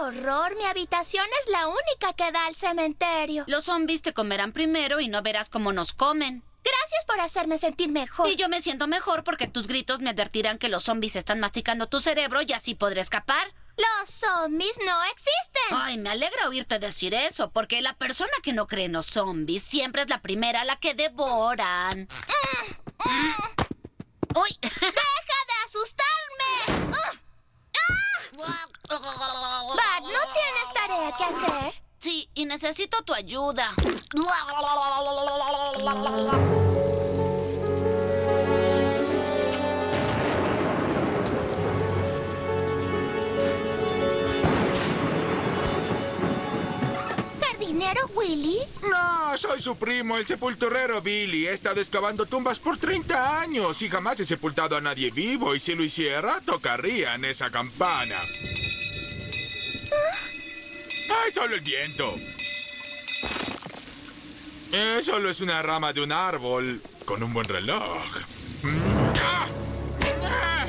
horror! Mi habitación es la única que da al cementerio. Los zombies te comerán primero y no verás cómo nos comen. Gracias por hacerme sentir mejor. Y yo me siento mejor porque tus gritos me advertirán que los zombies están masticando tu cerebro y así podré escapar. Los zombies no existen. Ay, me alegra oírte decir eso, porque la persona que no cree en los zombies siempre es la primera a la que devoran. ¡Uy! ¡Deja de asustarme! Bart, ¿no tienes tarea que hacer? Sí, y necesito tu ayuda. ¿Jardinero Willy? No, soy su primo, el sepulturero Billy. He estado excavando tumbas por 30 años y jamás he sepultado a nadie vivo. Y si lo hiciera, tocarían esa campana. ¡Ay, solo el viento! Solo es una rama de un árbol con un buen reloj. ¡Ah! ¡Ah!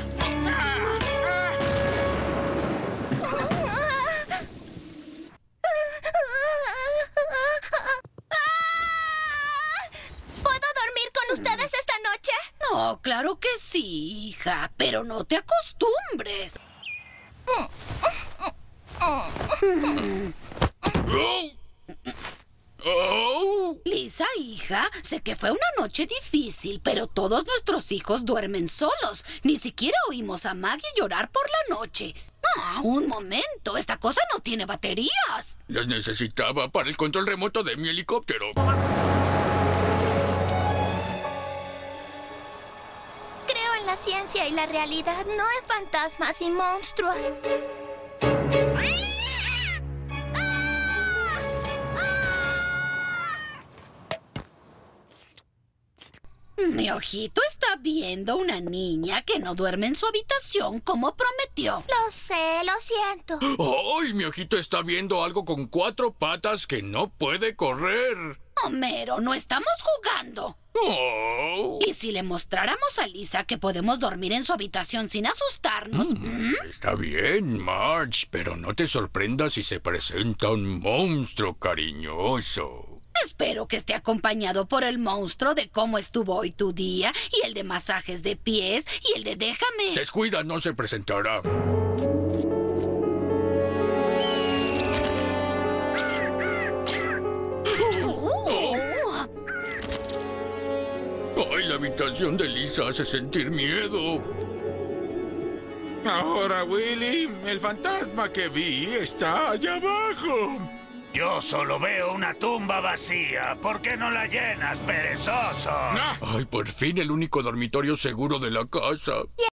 ¿Puedo dormir con ustedes esta noche? No, claro que sí, hija, pero no te acostumbres. Lisa, hija, sé que fue una noche difícil, pero todos nuestros hijos duermen solos. Ni siquiera oímos a Maggie llorar por la noche. Un momento, esta cosa no tiene baterías. Las necesitaba para el control remoto de mi helicóptero. Creo en la ciencia y la realidad, no en fantasmas y monstruos. Mi ojito está viendo una niña que no duerme en su habitación como prometió. Lo sé, lo siento. ¡Ay, mi ojito está viendo algo con 4 patas que no puede correr! Homero, no estamos jugando. Oh. ¿Y si le mostráramos a Lisa que podemos dormir en su habitación sin asustarnos? Está bien, Marge, pero no te sorprendas si se presenta un monstruo cariñoso. Espero que esté acompañado por el monstruo de cómo estuvo hoy tu día, y el de masajes de pies, y el de déjame. Descuida, no se presentará. Ay, la habitación de Lisa hace sentir miedo. Ahora, Willy, el fantasma que vi está allá abajo. Yo solo veo una tumba vacía. ¿Por qué no la llenas, perezoso? ¡No! Ay, por fin el único dormitorio seguro de la casa.